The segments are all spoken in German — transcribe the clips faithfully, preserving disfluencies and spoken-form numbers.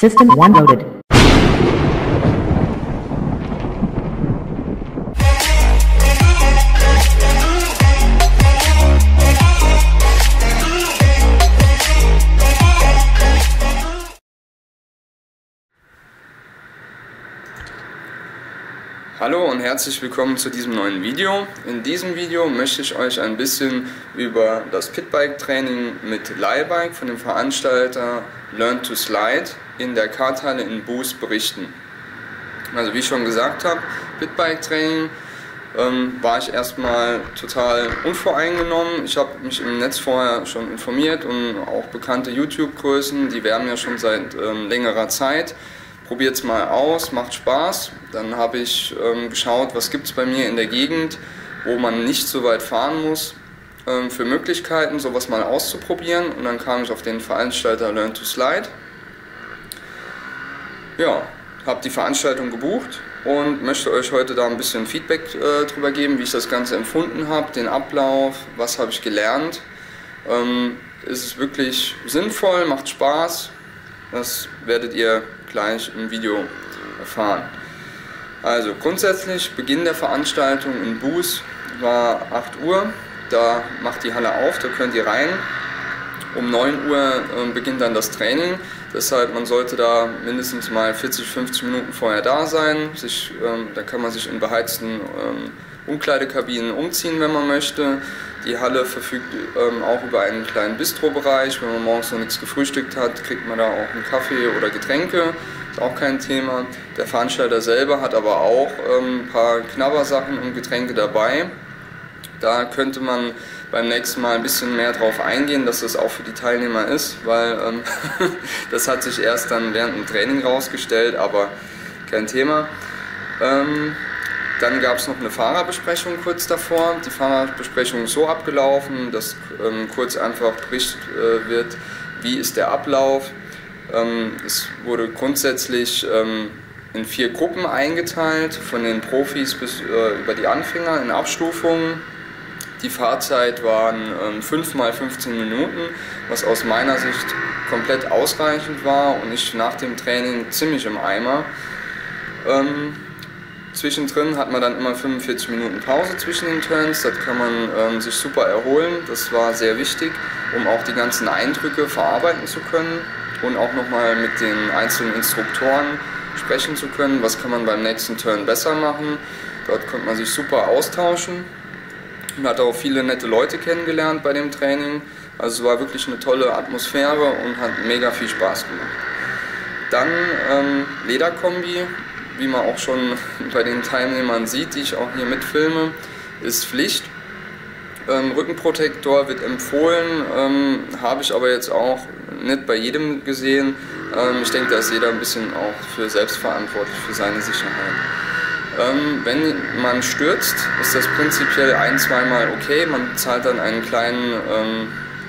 System one loaded. Hallo und herzlich willkommen zu diesem neuen Video. In diesem Video möchte ich euch ein bisschen über das Pitbike-Training mit Leihbike von dem Veranstalter Learn to Slide in der Karthalle in Buß berichten. Also wie ich schon gesagt habe, Pitbike-Training ähm, war ich erstmal total unvoreingenommen. Ich habe mich im Netz vorher schon informiert und auch bekannte YouTube-Größen, die werben ja schon seit ähm, längerer Zeit. Probiert es mal aus, macht Spaß. Dann habe ich ähm, geschaut, was gibt es bei mir in der Gegend, wo man nicht so weit fahren muss, ähm, für Möglichkeiten, sowas mal auszuprobieren. Und dann kam ich auf den Veranstalter Learn to Slide. Ja, habe die Veranstaltung gebucht und möchte euch heute da ein bisschen Feedback äh, drüber geben, wie ich das Ganze empfunden habe, den Ablauf, was habe ich gelernt. Ähm, ist es wirklich sinnvoll, macht Spaß? Das werdet ihr gleich im Video erfahren. Also grundsätzlich, Beginn der Veranstaltung in Buß war acht Uhr, da macht die Halle auf, da könnt ihr rein. Um neun Uhr äh, beginnt dann das Training, deshalb man sollte da mindestens mal vierzig, fünfzig Minuten vorher da sein. Sich, ähm, da kann man sich in beheizten ähm, Umkleidekabinen umziehen, wenn man möchte. Die Halle verfügt ähm, auch über einen kleinen Bistrobereich. Wenn man morgens noch nichts gefrühstückt hat, kriegt man da auch einen Kaffee oder Getränke. Ist auch kein Thema. Der Veranstalter selber hat aber auch ähm, ein paar Knabbersachen und Getränke dabei. Da könnte man beim nächsten Mal ein bisschen mehr drauf eingehen, dass das auch für die Teilnehmer ist, weil ähm, das hat sich erst dann während dem Training rausgestellt, aber kein Thema. Ähm, Dann gab es noch eine Fahrerbesprechung kurz davor. Die Fahrerbesprechung ist so abgelaufen, dass ähm, kurz einfach berichtet äh, wird, wie ist der Ablauf. Ähm, es wurde grundsätzlich ähm, in vier Gruppen eingeteilt, von den Profis bis äh, über die Anfänger in Abstufungen. Die Fahrzeit waren ähm, fünf mal fünfzehn Minuten, was aus meiner Sicht komplett ausreichend war und ich nach dem Training ziemlich im Eimer. Ähm, Zwischendrin hat man dann immer fünfundvierzig Minuten Pause zwischen den Turns, das kann man ähm, sich super erholen, das war sehr wichtig, um auch die ganzen Eindrücke verarbeiten zu können und auch nochmal mit den einzelnen Instruktoren sprechen zu können, was kann man beim nächsten Turn besser machen. Dort konnte man sich super austauschen und hat auch viele nette Leute kennengelernt bei dem Training, also es war wirklich eine tolle Atmosphäre und hat mega viel Spaß gemacht. Dann ähm, Lederkombi. Wie man auch schon bei den Teilnehmern sieht, die ich auch hier mitfilme, ist Pflicht. Ähm, Rückenprotektor wird empfohlen, ähm, habe ich aber jetzt auch nicht bei jedem gesehen. Ähm, ich denke, da ist jeder ein bisschen auch für selbstverantwortlich für seine Sicherheit. Ähm, wenn man stürzt, ist das prinzipiell ein-, zweimal okay. Man zahlt dann einen kleinen ähm,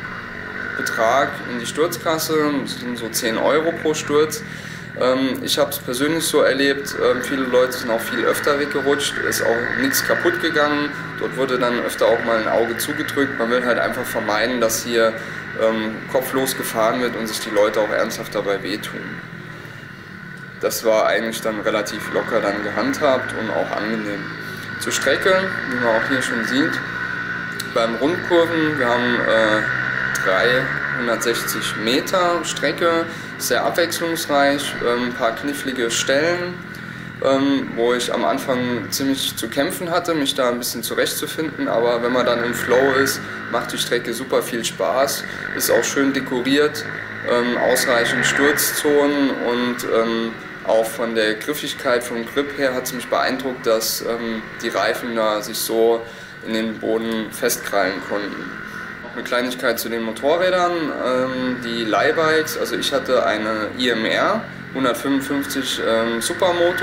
Betrag in die Sturzkasse, das sind so zehn Euro pro Sturz. Ich habe es persönlich so erlebt, viele Leute sind auch viel öfter weggerutscht, ist auch nichts kaputt gegangen, dort wurde dann öfter auch mal ein Auge zugedrückt. Man will halt einfach vermeiden, dass hier ähm, kopflos gefahren wird und sich die Leute auch ernsthaft dabei wehtun. Das war eigentlich dann relativ locker dann gehandhabt und auch angenehm. Zur Strecke, wie man auch hier schon sieht, beim Rundkurven, wir haben äh, dreihundertsechzig Meter Strecke, sehr abwechslungsreich, ein paar knifflige Stellen, wo ich am Anfang ziemlich zu kämpfen hatte, mich da ein bisschen zurechtzufinden, aber wenn man dann im Flow ist, macht die Strecke super viel Spaß, ist auch schön dekoriert, ausreichend Sturzzonen und auch von der Griffigkeit, vom Grip her hat es mich beeindruckt, dass die Reifen da sich so in den Boden festkrallen konnten. Eine Kleinigkeit zu den Motorrädern, ähm, die Leihbikes, also ich hatte eine I M R hundertfünfundfünfzig ähm, Supermoto,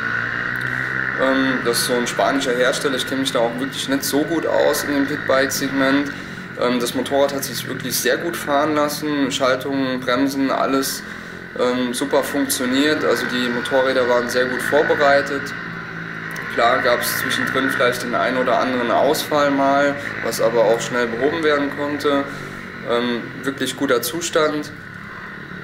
ähm, das ist so ein spanischer Hersteller, ich kenne mich da auch wirklich nicht so gut aus in dem Pitbike-Segment. Ähm, das Motorrad hat sich wirklich sehr gut fahren lassen, Schaltungen, Bremsen, alles ähm, super funktioniert, also die Motorräder waren sehr gut vorbereitet. Klar gab es zwischendrin vielleicht den einen oder anderen Ausfall mal, was aber auch schnell behoben werden konnte. Ähm, wirklich guter Zustand.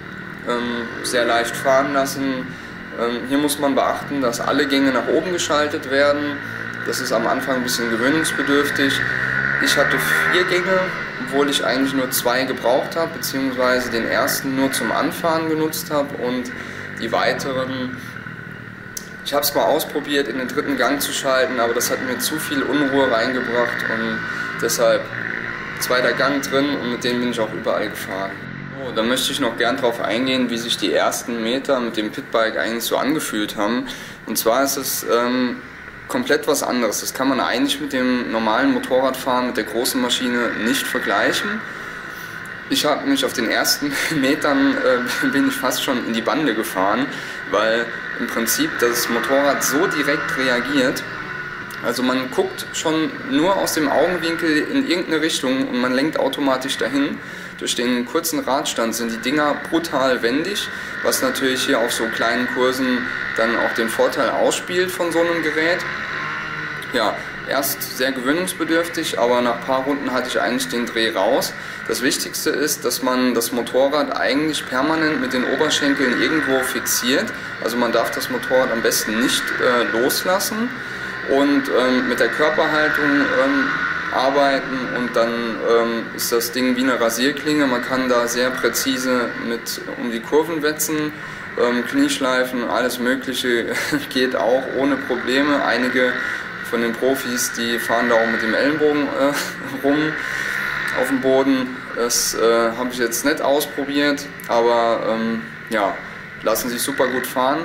ähm, sehr leicht fahren lassen. Ähm, hier muss man beachten, dass alle Gänge nach oben geschaltet werden. Das ist am Anfang ein bisschen gewöhnungsbedürftig. Ich hatte vier Gänge, obwohl ich eigentlich nur zwei gebraucht habe, beziehungsweise den ersten nur zum Anfahren genutzt habe und die weiteren. Ich habe es mal ausprobiert, in den dritten Gang zu schalten, aber das hat mir zu viel Unruhe reingebracht und deshalb zweiter Gang drin und mit dem bin ich auch überall gefahren. So, dann möchte ich noch gern darauf eingehen, wie sich die ersten Meter mit dem Pitbike eigentlich so angefühlt haben. Und zwar ist es ähm, komplett was anderes. Das kann man eigentlich mit dem normalen Motorradfahren, mit der großen Maschine nicht vergleichen. Ich habe mich auf den ersten Metern äh, bin ich fast schon in die Bande gefahren, weil im Prinzip das Motorrad so direkt reagiert. Also man guckt schon nur aus dem Augenwinkel in irgendeine Richtung und man lenkt automatisch dahin. Durch den kurzen Radstand sind die Dinger brutal wendig, was natürlich hier auf so kleinen Kursen dann auch den Vorteil ausspielt von so einem Gerät. Ja, erst sehr gewöhnungsbedürftig, aber nach ein paar Runden hatte ich eigentlich den Dreh raus. Das Wichtigste ist, dass man das Motorrad eigentlich permanent mit den Oberschenkeln irgendwo fixiert. Also man darf das Motorrad am besten nicht äh, loslassen und ähm, mit der Körperhaltung ähm, arbeiten und dann ähm, ist das Ding wie eine Rasierklinge. Man kann da sehr präzise mit um die Kurven wetzen. Ähm, Knieschleifen, alles Mögliche geht auch ohne Probleme. Einige von den Profis, die fahren da auch mit dem Ellenbogen äh, rum auf dem Boden. Das äh, habe ich jetzt nicht ausprobiert, aber ähm, ja, lassen sich super gut fahren.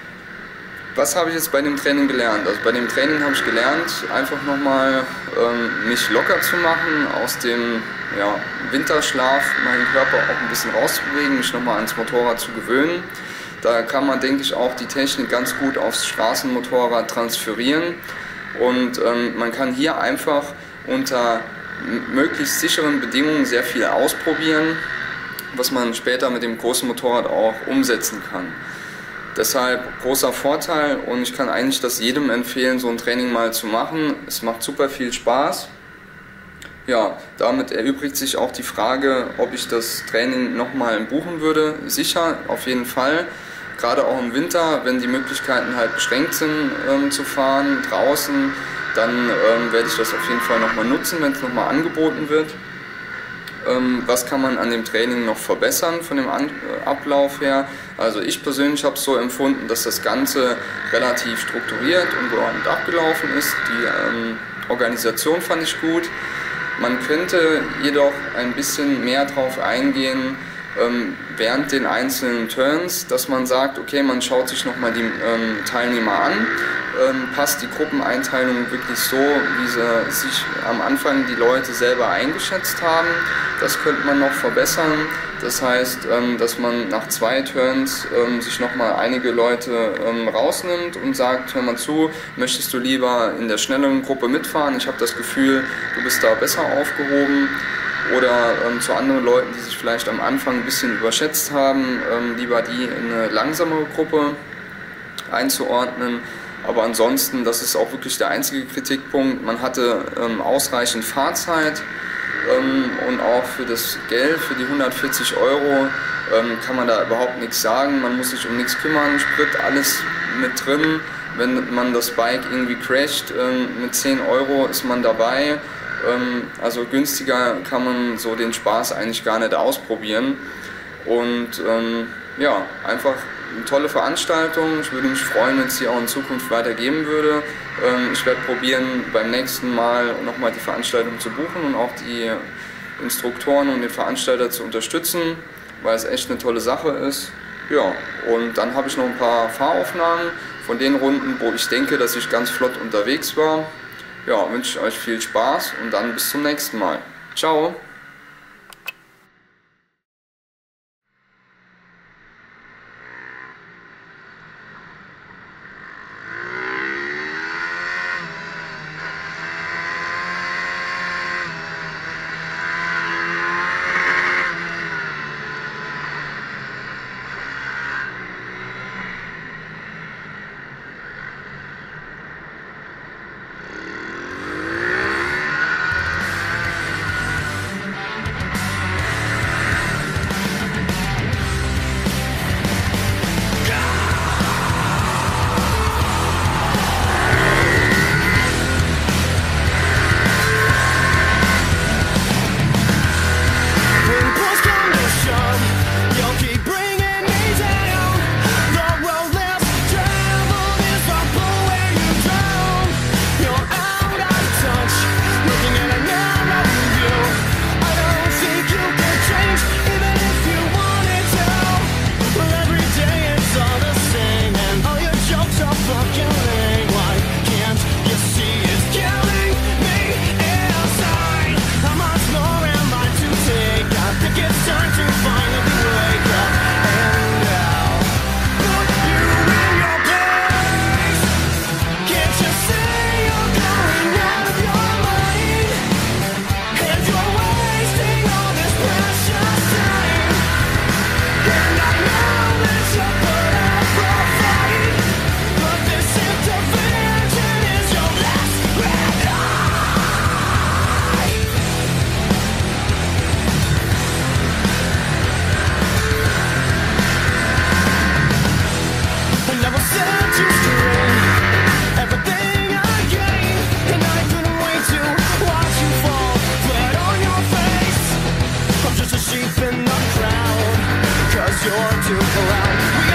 Was habe ich jetzt bei dem Training gelernt? Also bei dem Training habe ich gelernt, einfach nochmal ähm, mich locker zu machen, aus dem ja, Winterschlaf meinen Körper auch ein bisschen rauszubewegen, mich nochmal ans Motorrad zu gewöhnen. Da kann man, denke ich, auch die Technik ganz gut aufs Straßenmotorrad transferieren. Und ähm, man kann hier einfach unter möglichst sicheren Bedingungen sehr viel ausprobieren, was man später mit dem großen Motorrad auch umsetzen kann. Deshalb großer Vorteil und ich kann eigentlich das jedem empfehlen, so ein Training mal zu machen. Es macht super viel Spaß. Ja, damit erübrigt sich auch die Frage, ob ich das Training nochmal buchen würde. Sicher, auf jeden Fall. Gerade auch im Winter, wenn die Möglichkeiten halt beschränkt sind ähm, zu fahren, draußen, dann ähm, werde ich das auf jeden Fall nochmal nutzen, wenn es nochmal angeboten wird. Ähm, was kann man an dem Training noch verbessern von dem An äh, Ablauf her? Also ich persönlich habe es so empfunden, dass das Ganze relativ strukturiert und geordnet abgelaufen ist. Die ähm, Organisation fand ich gut. Man könnte jedoch ein bisschen mehr darauf eingehen, ähm, während den einzelnen Turns, dass man sagt, okay, man schaut sich nochmal die ähm, Teilnehmer an, ähm, passt die Gruppeneinteilung wirklich so, wie sie sich am Anfang die Leute selber eingeschätzt haben. Das könnte man noch verbessern. Das heißt, ähm, dass man nach zwei Turns ähm, sich nochmal einige Leute ähm, rausnimmt und sagt, hör mal zu, möchtest du lieber in der schnelleren Gruppe mitfahren? Ich habe das Gefühl, du bist da besser aufgehoben. Oder ähm, zu anderen Leuten, die sich vielleicht am Anfang ein bisschen überschätzt haben, ähm, lieber die in eine langsamere Gruppe einzuordnen. Aber ansonsten, das ist auch wirklich der einzige Kritikpunkt, man hatte ähm, ausreichend Fahrzeit ähm, und auch für das Geld, für die hundertvierzig Euro, ähm, kann man da überhaupt nichts sagen. Man muss sich um nichts kümmern, Sprit, alles mit drin. Wenn man das Bike irgendwie crasht, ähm, mit zehn Euro ist man dabei. Also günstiger kann man so den Spaß eigentlich gar nicht ausprobieren. Und ähm, ja, einfach eine tolle Veranstaltung. Ich würde mich freuen, wenn es die auch in Zukunft weitergeben würde. Ähm, ich werde probieren, beim nächsten Mal nochmal die Veranstaltung zu buchen und auch die Instruktoren und den Veranstalter zu unterstützen, weil es echt eine tolle Sache ist. Ja, und dann habe ich noch ein paar Fahraufnahmen von den Runden, wo ich denke, dass ich ganz flott unterwegs war. Ja, wünsche ich euch viel Spaß und dann bis zum nächsten Mal. Ciao! sure to pull out. We